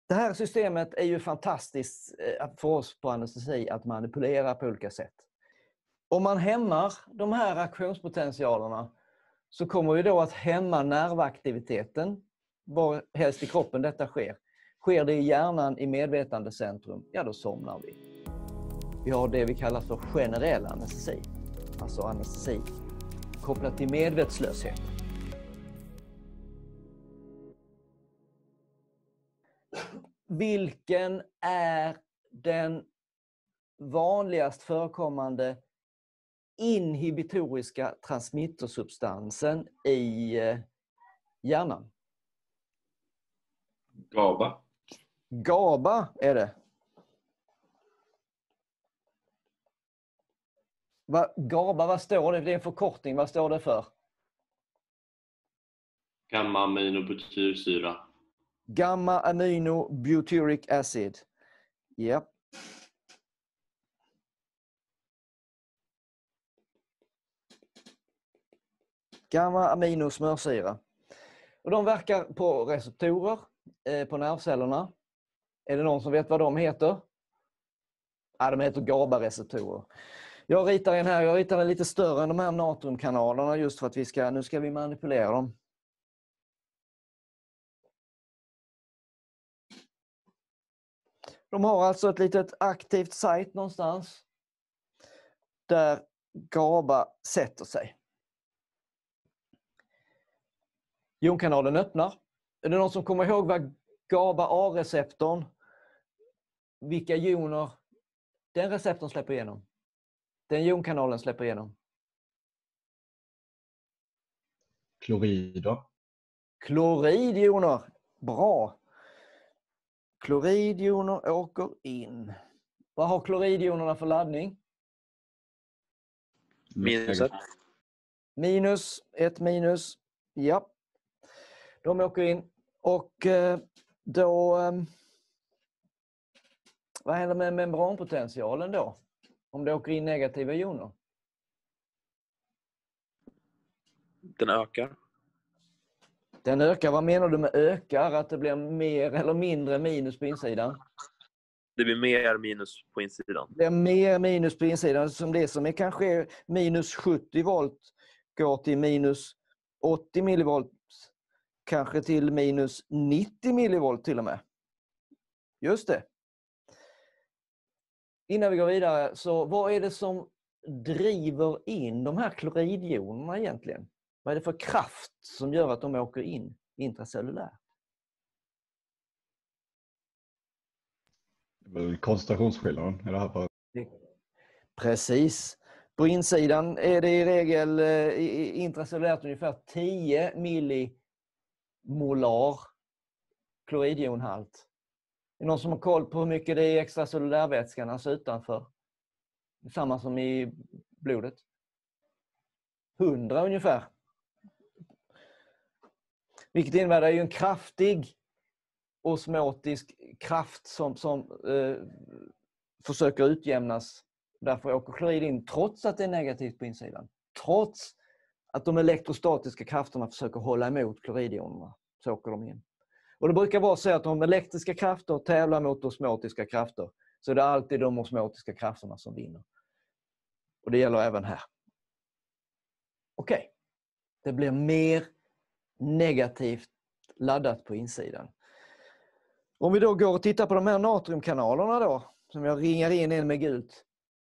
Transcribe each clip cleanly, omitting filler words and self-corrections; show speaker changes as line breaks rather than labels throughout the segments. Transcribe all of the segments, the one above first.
Det här systemet är ju fantastiskt för oss på anestesi att manipulera på olika sätt. Om man hämmar de här aktionspotentialerna så kommer vi då att hämma nervaktiviteten var helst i kroppen detta sker. Sker det i hjärnan i medvetandecentrum, ja då somnar vi. Vi har det vi kallar för generell anestesi. Alltså anestesi kopplat till medvetslöshet. Vilken är den vanligast förekommande inhibitoriska transmittersubstansen i hjärnan?
GABA.
GABA är det. GABA, vad står det? Det är en förkortning. Vad står det för?
Gamma-aminobutyrsyra.
Gamma-aminobutyric acid. Ja. Gamma-aminosmörsyra. Och de verkar på receptorer på nervcellerna. Är det någon som vet vad de heter? Ja, de heter GABA-receptorer. Jag ritar en här. Jag ritar en lite större än de här natriumkanalerna just för att nu ska vi manipulera dem. De har alltså ett litet aktivt site någonstans där GABA sätter sig. Jonkanalen öppnar. Är det någon som kommer ihåg vad GABA-A-receptorn, vilka joner den receptorn släpper igenom? Den jonkanalen släpper igenom?
Klorider.
Kloridjoner. Bra. Kloridjoner åker in. Vad har kloridjonerna för laddning?
Minus.
Ett minus. Ja. De åker in. Och då... vad händer med membranpotentialen då? Om det åker in negativa joner?
Den ökar.
Den ökar. Vad menar du med ökar? Att det blir mer eller mindre minus på insidan?
Det blir mer minus på insidan.
Det blir mer minus på insidan. Som det som är kanske minus 70 volt går till minus 80 millivolt. Kanske till minus 90 millivolt till och med. Just det. Innan vi går vidare, så vad är det som driver in de här kloridjonerna egentligen? Vad är det för kraft som gör att de åker in intracellulärt?
Koncentrationsskillnaden i det här fallet.
Precis. På insidan är det i regel intracellulärt ungefär 10 millimolar kloridjonhalt. Är det någon som har koll på hur mycket det är i extracellulärvätskan, alltså utanför? Samma som i blodet. 100 ungefär. Vilket innebär att det är en kraftig osmotisk kraft som försöker utjämnas. Därför åker klorid in trots att det är negativt på insidan. Trots att de elektrostatiska krafterna försöker hålla emot kloridjonerna så åker de in. Och det brukar vara så att om elektriska krafter tävlar mot osmotiska krafter så är det alltid de osmotiska krafterna som vinner. Och det gäller även här. Okej. Det blir mer negativt laddat på insidan. Om vi då går och tittar på de här natriumkanalerna då, som jag ringar in en med gult.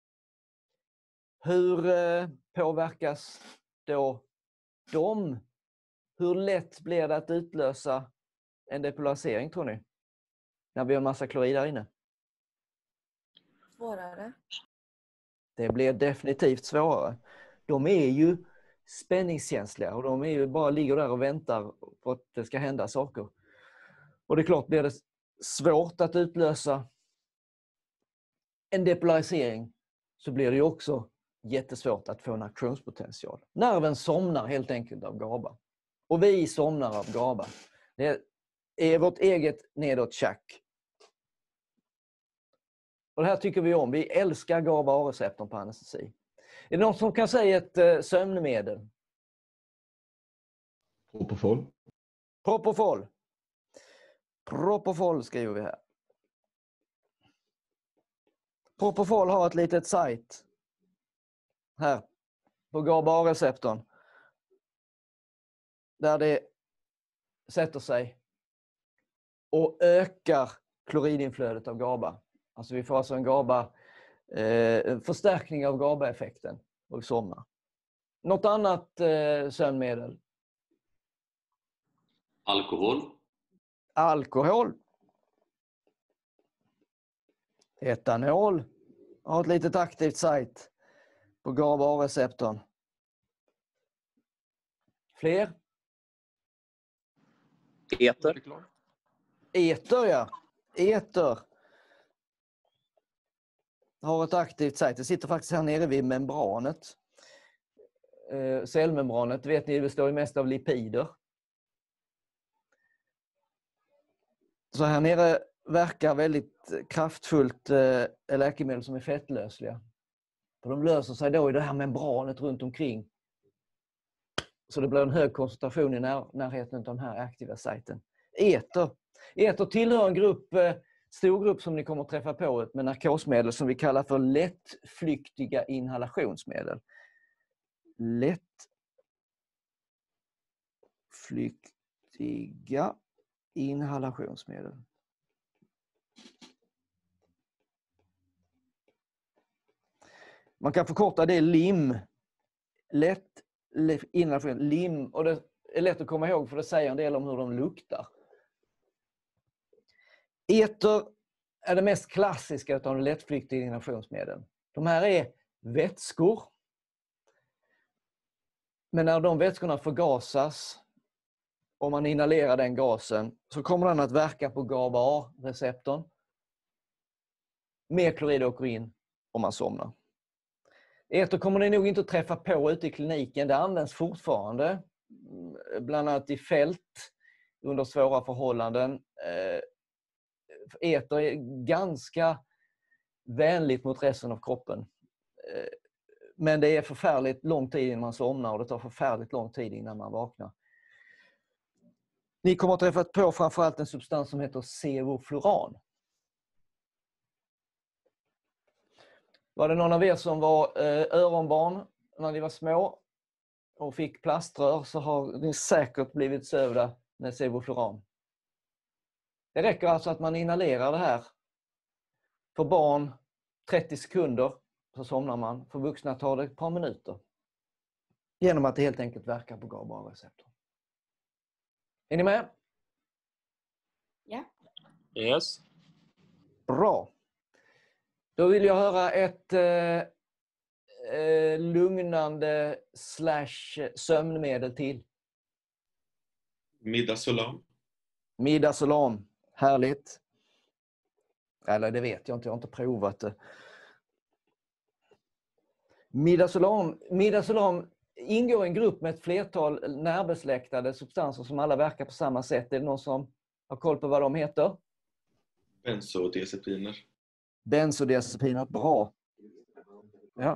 Hur påverkas då de? Hur lätt blir det att utlösa en depolarisering, tror ni? När vi har en massa klorid där inne.
Svårare.
Det blir definitivt svårare. De är ju spänningskänsliga och de är ju bara ligger där och väntar på att det ska hända saker. Och det är klart, blir det svårt att utlösa en depolarisering så blir det ju också jättesvårt att få en aktionspotential. Nerven somnar helt enkelt av GABA. Och vi somnar av GABA. Det är vårt eget nedåttjack. Och det här tycker vi om. Vi älskar GABA-A-receptorn på anestesi. Är det någon som kan säga ett sömnmedel?
Propofol.
Propofol. Propofol skriver vi här. Propofol har ett litet site här på GABA-receptorn där det sätter sig och ökar kloridinflödet av GABA. Alltså vi får alltså en förstärkning av GABA-effekten och somnar. Något annat sömnmedel?
Alkohol.
Alkohol. Etanol har ett litet aktivt site på GABA-receptorn. Fler?
Eter.
Eter, ja. Eter har ett aktivt site. Det sitter faktiskt här nere vid membranet. Cellmembranet, vet ni, det består ju mest av lipider. Så här nere verkar väldigt kraftfullt läkemedel som är fettlösliga. För de löser sig då i det här membranet runt omkring. Så det blir en hög koncentration i närheten av den här aktiva sajten. Eter tillhör en stor grupp som ni kommer att träffa på med narkosmedel som vi kallar för lättflyktiga inhalationsmedel. Lättflyktiga inhalationsmedel. Man kan förkorta det LIM. Inhalation, LIM. Och det är lätt att komma ihåg för det säger en del om hur de luktar. Eter är det mest klassiska av de lättflyktiga inhalationsmedlen. De här är vätskor. Men när de vätskorna förgasas, om man inhalerar den gasen, så kommer den att verka på GABA-receptorn. Mer klorid åker in om man somnar. Eter kommer ni nog inte att träffa på ute i kliniken. Det används fortfarande, bland annat i fält under svåra förhållanden. Eter är ganska vänligt mot resten av kroppen. Men det är förfärligt lång tid innan man somnar och det tar förfärligt lång tid innan man vaknar. Ni kommer att träffa på framförallt en substans som heter sevofluran. Var det någon av er som var öronbarn när ni var små och fick plaströr, så har ni säkert blivit sövda med sevofluran. Det räcker alltså att man inhalerar det här. För barn 30 sekunder så somnar man. För vuxna tar det ett par minuter. Genom att det helt enkelt verkar på GABA-receptorn. Är ni med?
Ja.
Yes.
Bra. Då vill jag höra ett lugnande / sömnmedel till.
Midazolam.
Midazolam. Härligt. Eller det vet jag inte. Jag har inte provat det. Midazolam ingår i en grupp med ett flertal närbesläktade substanser som alla verkar på samma sätt. Är det någon som har koll på vad de heter?
Benzodiazepiner.
Benzodiazepiner, bra. Ja.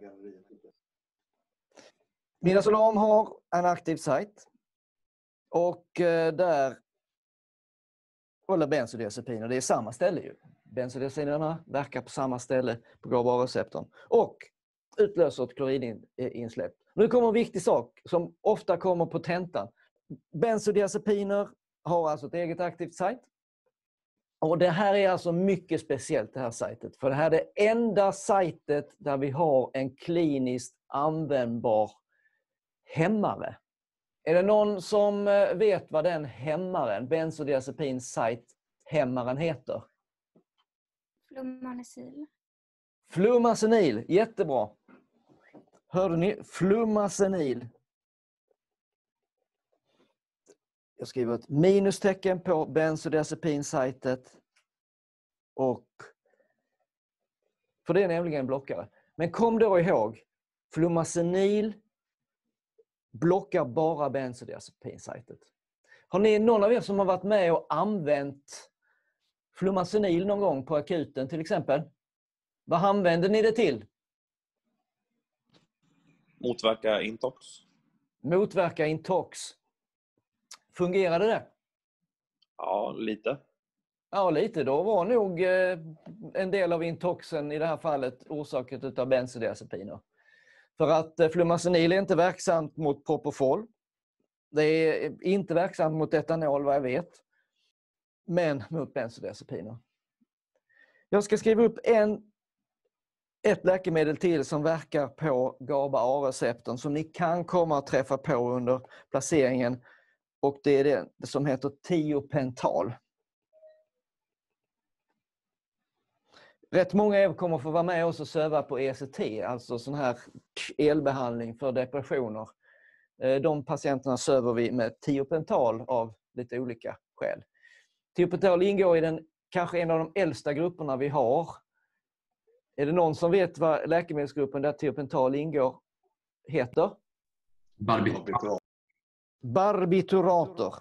Midazolam har en aktiv sajt. Och där håller benzodiazepiner. Det är samma ställe ju. Benzodiazepinerna verkar på samma ställe på GABA-receptorn. Och utlöser ett kloridinsläpp. Nu kommer en viktig sak som ofta kommer på tentan. Benzodiazepiner har alltså ett eget aktivt sajt. Och det här är alltså mycket speciellt, det här sajtet. För det här är det enda sajtet där vi har en kliniskt användbar hämmare. Är det någon som vet vad den hämmaren, benzodiazepin-sajt-hämmaren heter?
Flumazenil.
Flumazenil, jättebra. Hörde ni? Flumazenil. Jag skriver ett minustecken på benzodiazepin-sajtet. Och för det är nämligen en blockare. Men kom då ihåg, flumazenil blockar bara benzodiazepin-sajtet. Har ni någon av er som har varit med och använt flumazenil någon gång på akuten till exempel? Vad använder ni det till?
Motverka intox.
Motverka intox. Fungerade det?
Ja, lite.
Ja, lite. Då var nog en del av intoxen i det här fallet orsakat av bensodiazepiner. För att flumazenil är inte verksamt mot propofol. Det är inte verksamt mot etanol vad jag vet. Men mot bensodiazepiner. Jag ska skriva upp ett läkemedel till som verkar på GABA A-receptorn som ni kan komma att träffa på under placeringen. Och det är det som heter tiopental. Rätt många av er kommer få vara med oss och söva på ECT, alltså sån här elbehandling för depressioner. De patienterna söver vi med tiopental av lite olika skäl. Tiopental ingår i kanske en av de äldsta grupperna vi har. Är det någon som vet vad läkemedelsgruppen där tiopental ingår heter? Barbiturater.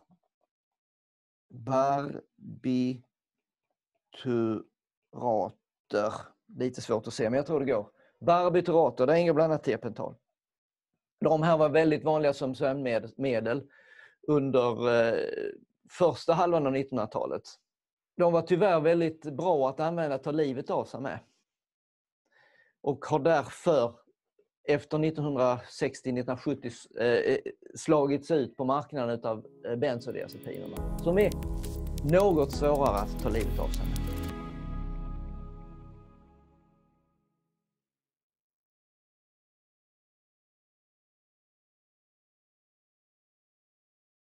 Lite svårt att se, men jag tror det går. Barbiturater, där ingår bland annat tiopental. De här var väldigt vanliga som sömnmedel under första halvan av 1900-talet. De var tyvärr väldigt bra att använda att ta livet av sig med. Och har därför efter 1960-1970 slagits ut på marknaden av bensodiazepinerna. Som är något svårare att ta livet av sig med.